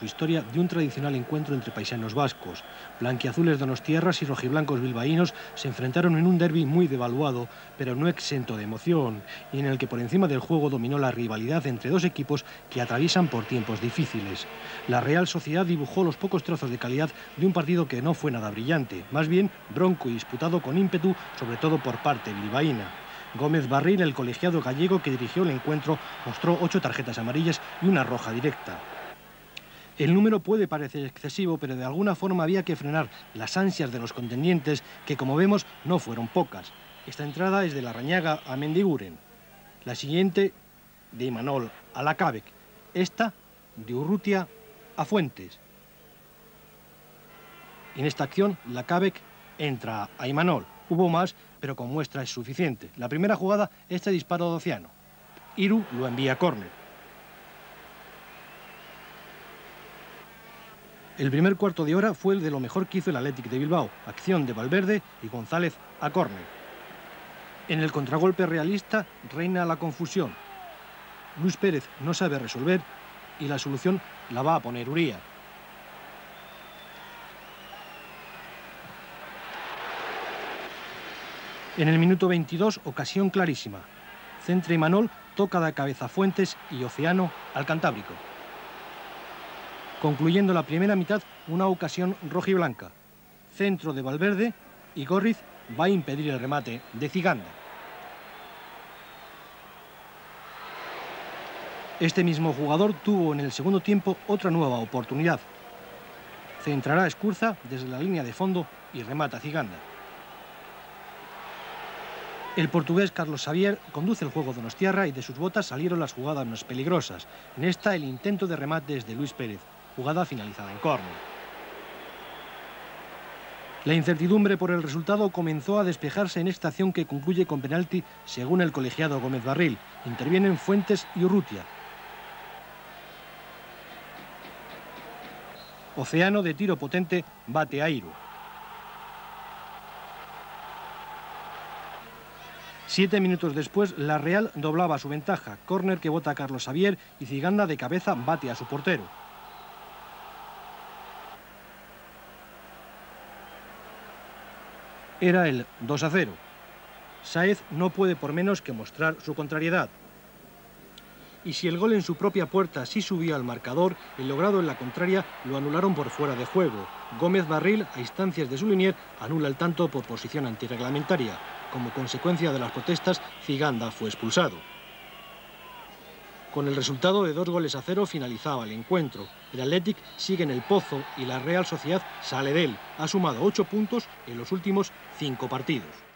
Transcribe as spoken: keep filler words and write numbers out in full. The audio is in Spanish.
historia de un tradicional encuentro entre paisanos vascos. Blanquiazules donostiarras y rojiblancos bilbaínos se enfrentaron en un derbi muy devaluado, pero no exento de emoción, y en el que por encima del juego dominó la rivalidad entre dos equipos que atraviesan por tiempos difíciles. La Real Sociedad dibujó los pocos trazos de calidad de un partido que no fue nada brillante, más bien bronco y disputado con ímpetu, sobre todo por parte bilbaína. Gómez Barril, el colegiado gallego que dirigió el encuentro, mostró ocho tarjetas amarillas y una roja directa. El número puede parecer excesivo, pero de alguna forma había que frenar las ansias de los contendientes, que como vemos no fueron pocas. Esta entrada es de Larrañaga a Mendiguren, la siguiente de Imanol a Lacabek, esta de Urrutia a Fuentes. En esta acción Lacabek entra a Imanol. Hubo más, pero con muestra es suficiente. La primera jugada, este disparo de Oceano. Iru lo envía a córner. El primer cuarto de hora fue el de lo mejor que hizo el Athletic de Bilbao. Acción de Valverde y González a córner. En el contragolpe realista reina la confusión. Luis Pérez no sabe resolver y la solución la va a poner Uría. En el minuto veintidós, ocasión clarísima. Centra Imanol, toca de cabeza Fuentes y Oceano al Cantábrico. Concluyendo la primera mitad, una ocasión rojiblanca. Centro de Valverde y Gorriz va a impedir el remate de Ziganda. Este mismo jugador tuvo en el segundo tiempo otra nueva oportunidad. Centrará Escurza desde la línea de fondo y remata Ziganda. El portugués Carlos Xavier conduce el juego donostiarra y de sus botas salieron las jugadas más peligrosas. En esta el intento de remate es de Luis Pérez, jugada finalizada en córner. La incertidumbre por el resultado comenzó a despejarse en esta acción que concluye con penalti según el colegiado Gómez Barril. Intervienen Fuentes y Urrutia. Oceano de tiro potente bate a Iru. Siete minutos después, la Real doblaba su ventaja. Córner que bota a Carlos Xavier y Ziganda de cabeza bate a su portero. Era el dos a cero. Sáez no puede por menos que mostrar su contrariedad. Y si el gol en su propia puerta sí subía al marcador, el logrado en la contraria lo anularon por fuera de juego. Gómez Barril, a instancias de su linier, anula el tanto por posición antirreglamentaria. Como consecuencia de las protestas, Ziganda fue expulsado. Con el resultado de dos goles a cero finalizaba el encuentro. El Athletic sigue en el pozo y la Real Sociedad sale de él. Ha sumado ocho puntos en los últimos cinco partidos.